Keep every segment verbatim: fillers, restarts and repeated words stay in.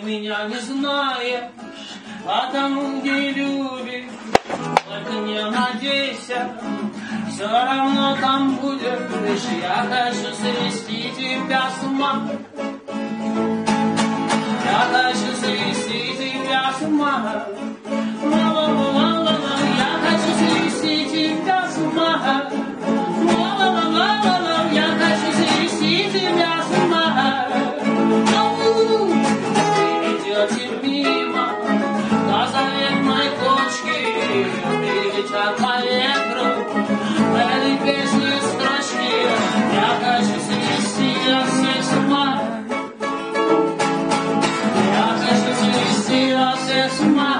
меня не знаешь, а тому, где любишь, только не надейся, все равно там будешь. Я хочу свести тебя с ума, я хочу свести тебя с ума. Я хочу свести тебя с ума. Я хочу свести тебя с ума. Идете мимо до заветной точки, прилетят по ветру этой песни строчки. Я хочу свести от всех с ума. Я хочу свести от всех с ума.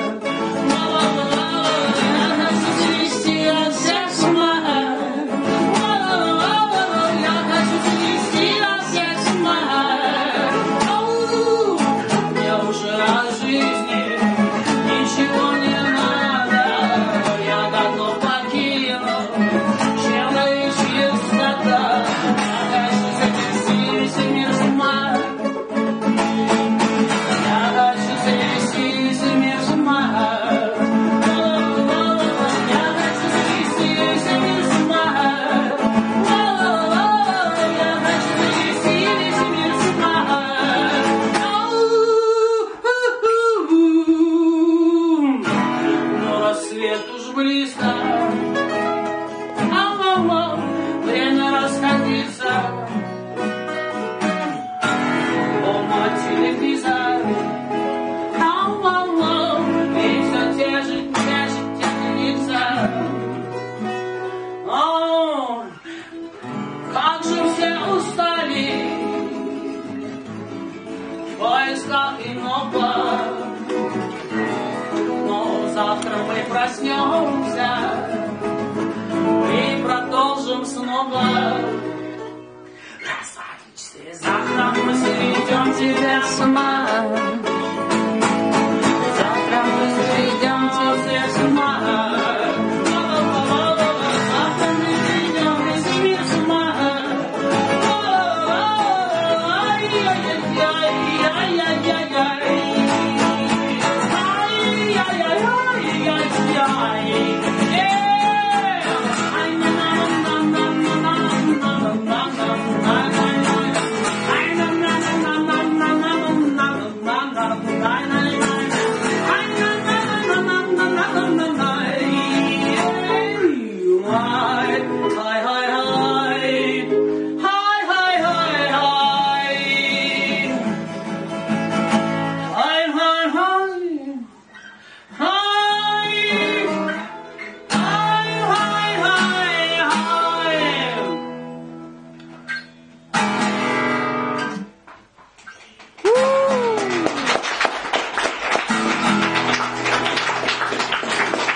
Свет уж близко, а мама, время расходиться. Дома телевизор, а мама, и все те же, те же, те же лица. О, как же все устали в поисках иного. Завтра мы проснемся и продолжим снова. Раз, два, три, четыре. Завтра мы сведем тебя с ума. Завтра мы сведем тебя с ума. Завтра мы сведем тебя с ума. Ай-яй-яй-яй-яй-яй-яй.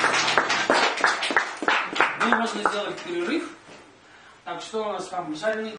Можно сделать перерыв. Так, что у нас там? Жареный